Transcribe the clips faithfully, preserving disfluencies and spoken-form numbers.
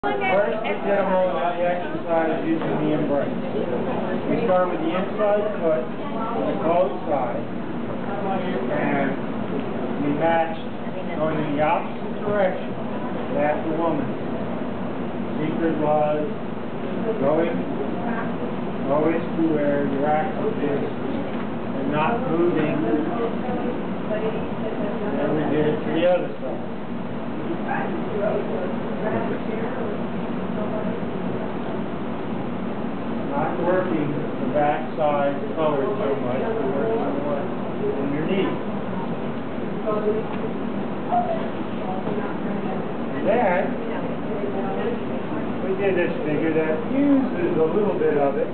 First, we demo the exercise using the embrace. We start with the inside foot, the closed side, and we match going in the opposite direction. That's the woman. The secret was going always to where your axis is and not moving. And then we did it to the other side. Not working the back side forward so much, but working more on your knee. Then, we did this figure that uses a little bit of it.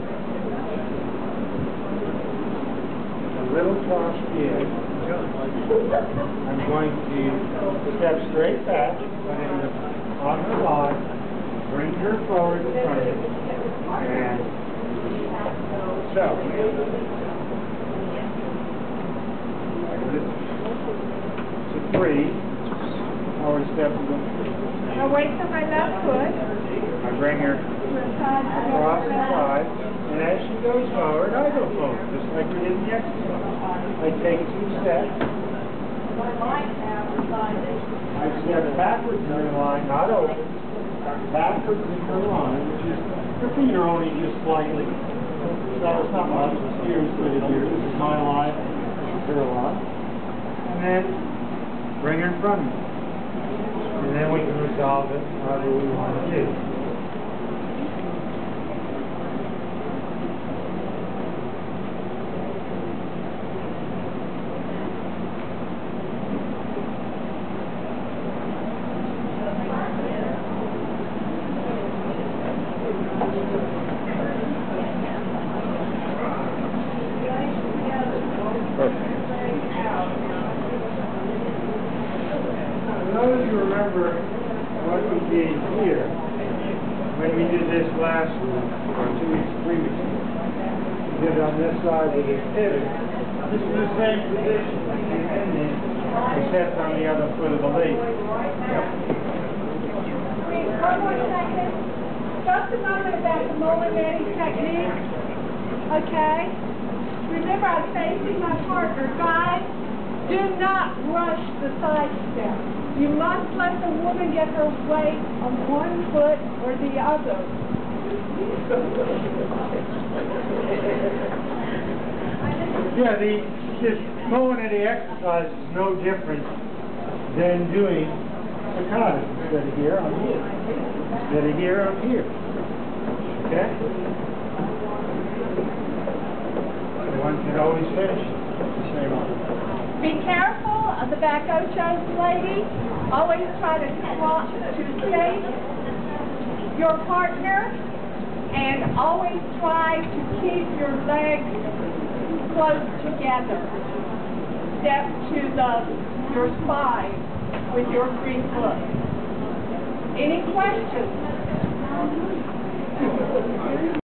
A little cross here. I'm going to step straight back, put it on her line, bring her forward in front of it, and so. It's a three. Forward step. Now wait till my left foot. I bring her across the side, and as she goes forward, I go forward, just like we did in the exercise. I take two steps. I step backwards in the line, not over. Backwards in the line, which is, your feet are only just slightly. So it's not much. Here's what it here. This is my line. This is her line. And then bring her in front of me. And then we can resolve it however we want to do. Those who remember what we did here when we did this last week, or two weeks, three weeks ago. We did it on this side with this pivot. This is the same position, and then except on the other foot of the leg. Yep. Wait, one more second. Just a moment about the Molinete technique. Okay? Remember, I'm facing my partner. Guys, do not rush the side step. You must let the woman get her weight on one foot or the other. Yeah, the this Molinete exercise is no different than doing the cottage. Instead of here, I'm here. Instead of here, I'm here. Okay? One can always finish the same way. Be careful of the back ochos, lady. Always try to swap to face your partner, and always try to keep your legs close together. Step to the your spine with your free foot. Any questions?